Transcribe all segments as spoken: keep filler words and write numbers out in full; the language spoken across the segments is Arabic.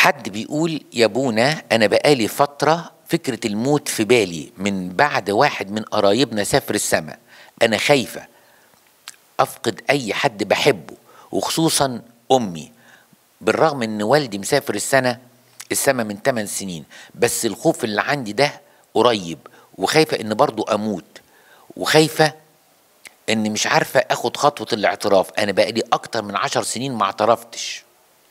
حد بيقول يا بونا أنا بقالي فترة فكرة الموت في بالي من بعد واحد من قرايبنا سافر السما. أنا خايفة أفقد أي حد بحبه وخصوصا أمي، بالرغم إن والدي مسافر السنة السما من ثمان سنين، بس الخوف اللي عندي ده قريب، وخايفة إن برضو أموت، وخايفة إن مش عارفة أخد خطوة الاعتراف. أنا بقالي أكتر من عشر سنين ما اعترفتش،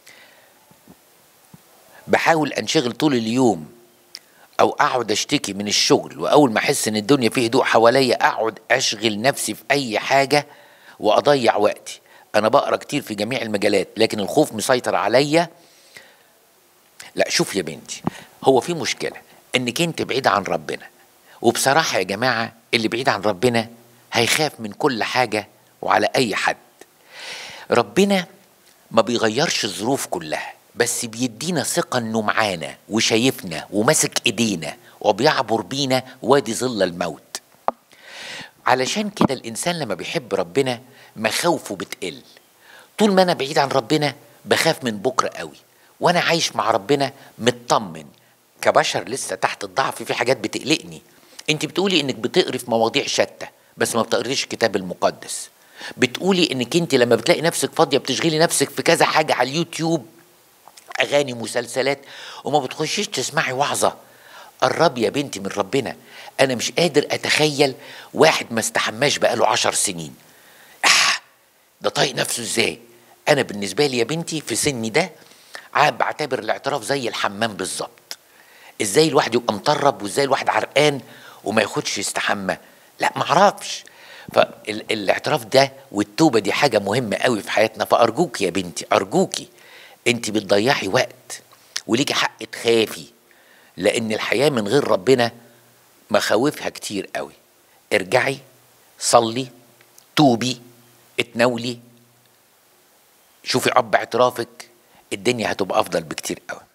بحاول انشغل طول اليوم او اقعد اشتكي من الشغل، واول ما احس ان الدنيا فيه هدوء حواليا اقعد اشغل نفسي في اي حاجة واضيع وقتي. انا بقرا كتير في جميع المجالات لكن الخوف مسيطر عليا. لا شوف يا بنتي، هو في مشكلة انك انت بعيدة عن ربنا، وبصراحة يا جماعة اللي بعيد عن ربنا هيخاف من كل حاجة وعلى اي حد. ربنا ما بيغيرش الظروف كلها، بس بيدينا ثقة انه معانا وشايفنا وماسك ايدينا وبيعبر بينا وادي ظل الموت. علشان كده الانسان لما بيحب ربنا مخاوفه بتقل. طول ما انا بعيد عن ربنا بخاف من بكرة قوي، وانا عايش مع ربنا مطمن. كبشر لسه تحت الضعف في حاجات بتقلقني. انت بتقولي انك بتقري في مواضيع شتى بس ما بتقريش الكتاب المقدس. بتقولي انك انت لما بتلاقي نفسك فاضية بتشغلي نفسك في كذا حاجة على اليوتيوب، اغاني، مسلسلات، وما بتخشيش تسمعي وعظة. قربي يا بنتي من ربنا. انا مش قادر اتخيل واحد ما استحماش بقاله عشر سنين. آه ده طايق نفسه ازاي؟ انا بالنسبة لي يا بنتي في سني ده عاد بعتبر الاعتراف زي الحمام بالظبط. ازاي الواحد يبقى مطرب وازاي الواحد عرقان وما ياخدش يستحمى؟ لا معرفش. فالاعتراف ده والتوبة دي حاجة مهمة قوي في حياتنا. فأرجوك يا بنتي أرجوكي، انت بتضيعي وقت وليكي حق تخافي، لأن الحياة من غير ربنا مخاوفها كتير قوي. ارجعي صلي توبي اتناولي، شوفي أب اعترافك، الدنيا هتبقى أفضل بكتير قوي.